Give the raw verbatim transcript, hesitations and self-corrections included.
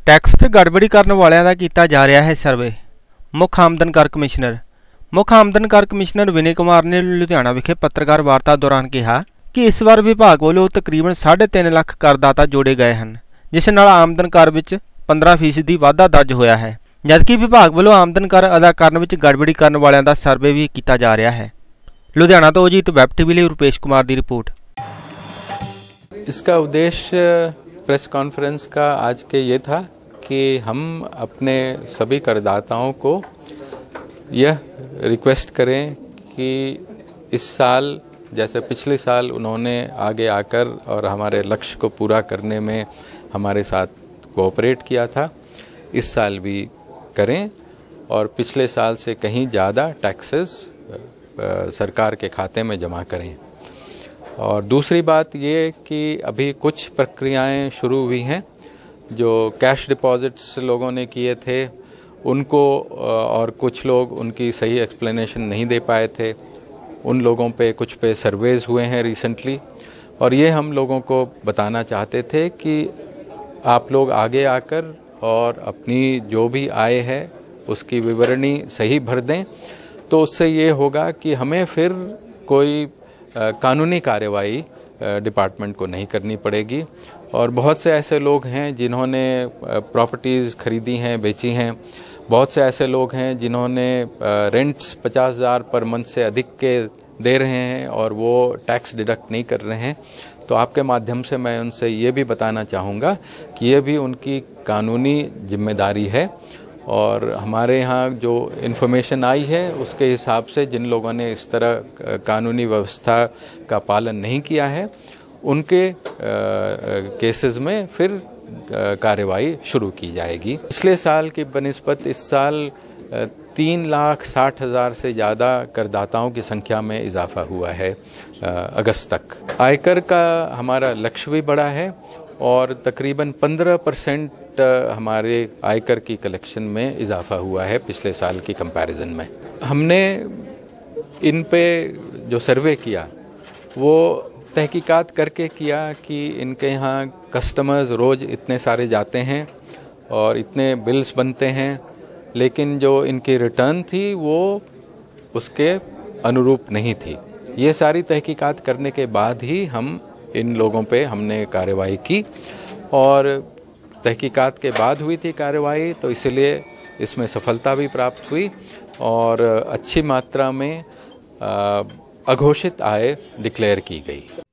Tax ते गड़बड़ी करने वालियां दा कीता जा रहा है सर्वे। मुख आमदन कर कमिश्नर मुख आमदन कर कमिश्नर विनय कुमार ने लुधियाना विखे पत्रकार वार्ता दौरान कहा कि इस बार विभाग वालों तकरीबन साढ़े तीन लाख करदाता जोड़े गए हैं, जिस नाल आमदन कर विच पंद्रह फीसदी वाधा दर्ज होया है, जबकि विभाग वालों आमदन कर अदा करने विच गड़बड़ी करने वालियां दा सर्वे भी किया जा रहा है। लुधियाना तो अजीत वैब टीवी लिए रुपेश कुमार की रिपोर्ट। इसका उद्देश्य प्रेस कॉन्फ्रेंस का आज के ये था कि हम अपने सभी करदाताओं को यह रिक्वेस्ट करें कि इस साल जैसे पिछले साल उन्होंने आगे आकर और हमारे लक्ष्य को पूरा करने में हमारे साथ कोऑपरेट किया था, इस साल भी करें और पिछले साल से कहीं ज़्यादा टैक्सेस सरकार के खाते में जमा करें। और दूसरी बात ये कि अभी कुछ प्रक्रियाएं शुरू हुई हैं जो कैश डिपॉजिट्स लोगों ने किए थे उनको, और कुछ लोग उनकी सही एक्सप्लेनेशन नहीं दे पाए थे, उन लोगों पे कुछ पे सर्वेज हुए हैं रिसेंटली, और ये हम लोगों को बताना चाहते थे कि आप लोग आगे आकर और अपनी जो भी आय है उसकी विवरणी सही भर दें, तो उससे ये होगा कि हमें फिर कोई कानूनी कार्रवाई डिपार्टमेंट को नहीं करनी पड़ेगी। और बहुत से ऐसे लोग हैं जिन्होंने प्रॉपर्टीज़ खरीदी हैं, बेची हैं, बहुत से ऐसे लोग हैं जिन्होंने रेंट्स पचास हज़ार पर मंथ से अधिक के दे रहे हैं और वो टैक्स डिडक्ट नहीं कर रहे हैं। तो आपके माध्यम से मैं उनसे ये भी बताना चाहूँगा कि ये भी उनकी कानूनी जिम्मेदारी है, और हमारे यहाँ जो इन्फॉर्मेशन आई है उसके हिसाब से जिन लोगों ने इस तरह कानूनी व्यवस्था का पालन नहीं किया है उनके केसेस में फिर कार्रवाई शुरू की जाएगी। पिछले साल की बनिस्बत इस साल तीन लाख साठ हज़ार से ज़्यादा करदाताओं की संख्या में इजाफा हुआ है अगस्त तक। आयकर का हमारा लक्ष्य भी बढ़ा है और तकरीबन पंद्रह परसेंट हमारे आयकर की कलेक्शन में इजाफा हुआ है पिछले साल की कंपैरिजन में। हमने इन पे जो सर्वे किया वो तहकीकात करके किया कि इनके यहाँ कस्टमर्स रोज़ इतने सारे जाते हैं और इतने बिल्स बनते हैं, लेकिन जो इनकी रिटर्न थी वो उसके अनुरूप नहीं थी। ये सारी तहकीकात करने के बाद ही हम इन लोगों पे हमने कार्रवाई की, और तहकीकात के बाद हुई थी कार्रवाई, तो इसलिए इसमें सफलता भी प्राप्त हुई और अच्छी मात्रा में अघोषित आय डिक्लेयर की गई।